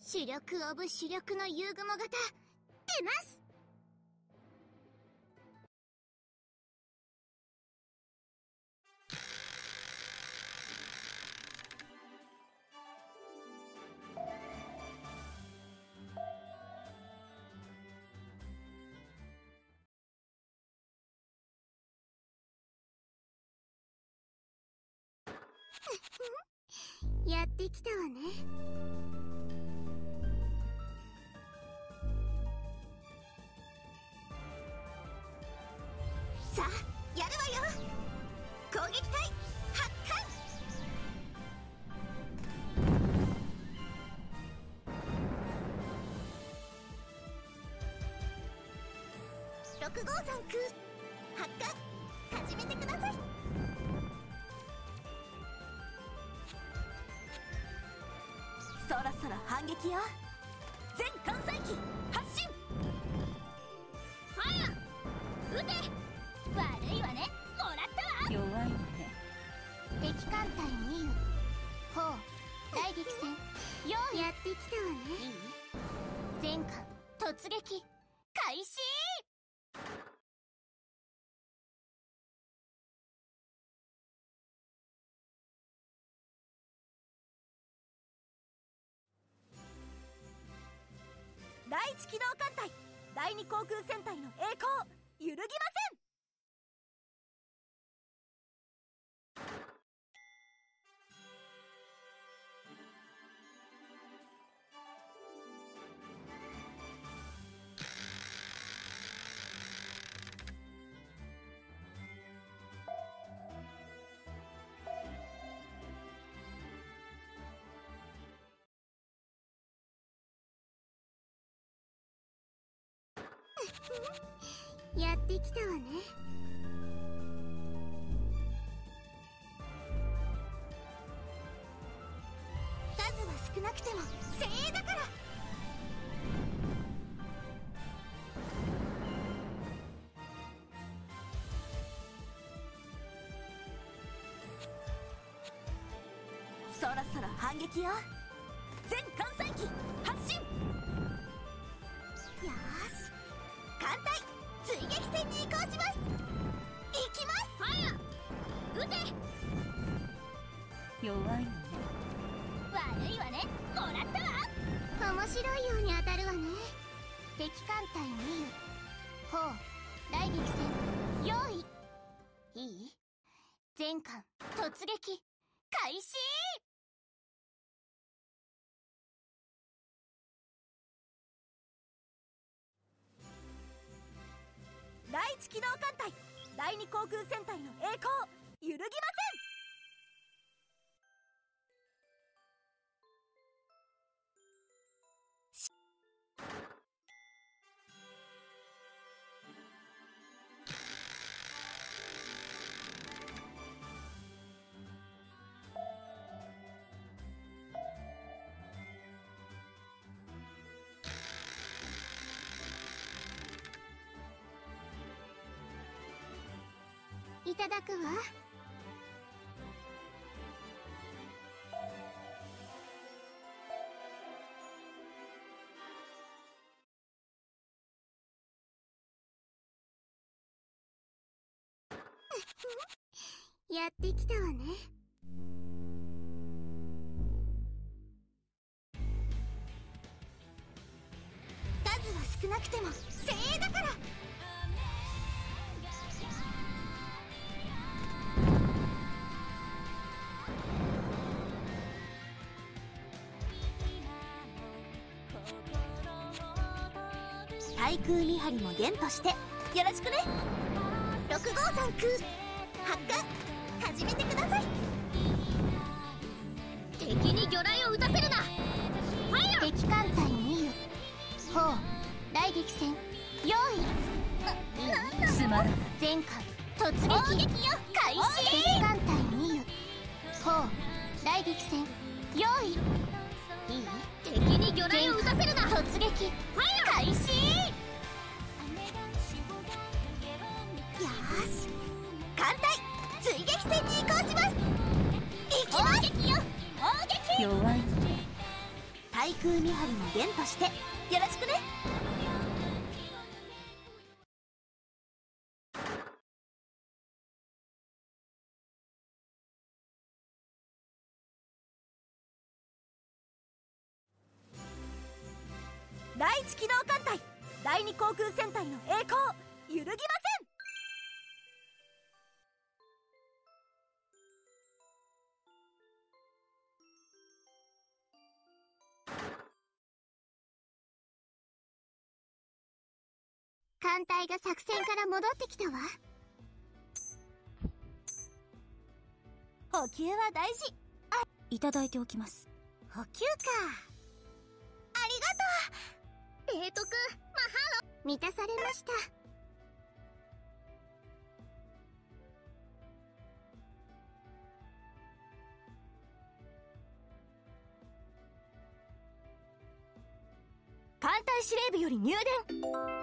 主力オブ主力の遊雲型出ます。やってきたわね。さあやるわよ。攻撃隊発艦。6号さん空発艦始めてください。 そろそろ反撃よ。全艦載機発進。 ファイア撃て。悪いわね、もらったわ。 弱いわね。 敵艦隊2輸砲大撃戦用意。やってきたわね。いい？全艦突撃開始。 第一機動艦隊第二航空戦隊の栄光揺るぎません。 やってきたわね。数は少なくても精鋭だから。 そろそろ反撃よ。全艦載機発進。 よーし、艦隊追撃戦に移行します。行きます。ファイア撃て。 弱いのね。 悪いわね、もらったわ。面白いように当たるわね。敵艦隊2輸砲大撃戦用意。いい？全艦突撃開始。 第一機動艦隊第二航空戦隊の栄光揺るぎません。 いただくわ。やってきたわね。数は少なくても精鋭だから。 対空見張りもゲンとしてよろしくね。 6号さん空発艦始めてください。敵に魚雷を撃たせるな。ファイア。敵艦隊2輸砲大撃戦用意。 すまん。 全艦突撃開始。敵艦隊2輸砲大撃戦用意。いい？敵に魚雷を撃たせるな。突撃開始。よーし、艦隊追撃戦に移行します。行きます。攻撃よ、攻撃。 弱い。対空見張りの弦としてよろしくね。第一機動艦隊第二航空戦隊の栄光揺るぎません。 艦隊が作戦から戻ってきたわ。 補給は大事。いただいておきます。 補給か。ありがとう提督マハロ。満たされました。 艦隊司令部より入電。